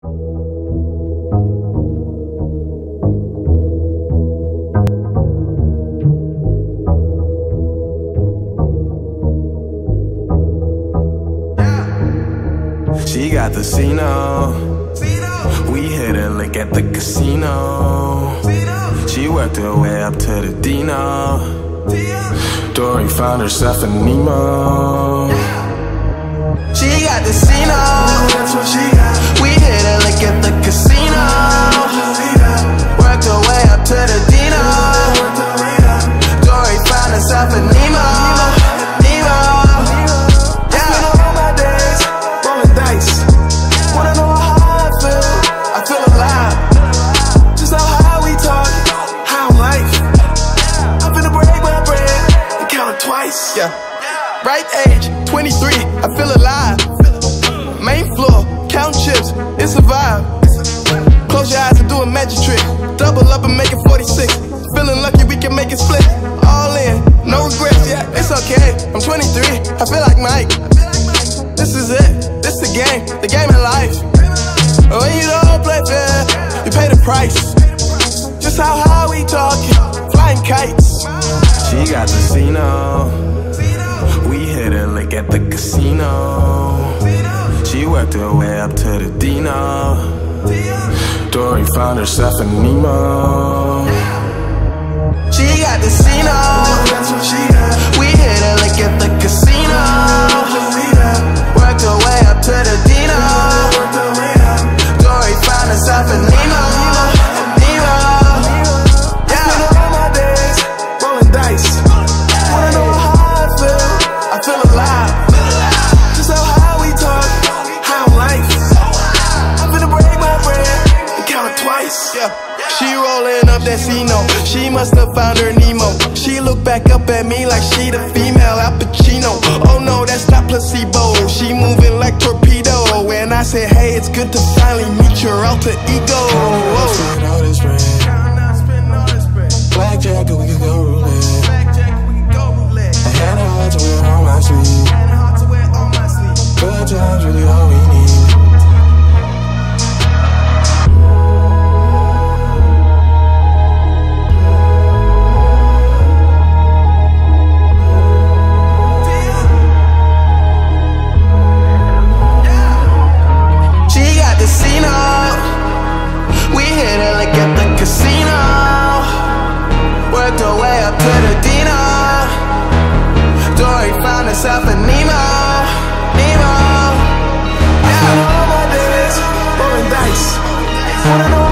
She got the Cino. We hit a lick at the casino. She worked her way up to the Dino. Dori found herself in Nemo. She got the Cino. We hit a lick at the casino. Worked her way up to the Dino. Dori found herself in Nemo. Yeah, right age, 23, I feel alive. Main floor, count chips, it's a vibe. Close your eyes and do a magic trick. Double up and make it 46. Feeling lucky we can make it split. All in, no regrets, yeah, it's okay. I'm 23, I feel like Mike. This is it, this the game of life. When you don't play fair, you pay the price. Just how high we talking, flying kites. She got the Cino. We hit a lick at the casino. She worked her way up to the Dino. Dori found herself in Nemo. She got the Cino. We hit a lick at the casino. Worked her way up to the Dino. Dori found herself in Nemo. Yeah. She rolling up that Pacino. She must have found her Nemo. She looked back up at me like she the female Al Pacino. Oh no, that's not placebo. She moving like torpedo. And I said, hey, it's good to finally meet your alter ego. Blackjack, we could go roulette. I had a heart to wear on my sleeve. Good times really all we need. We hit her like at the casino. Worked her way up to the Dino. Dori found herself in Nemo. I spent all my days rolling dice.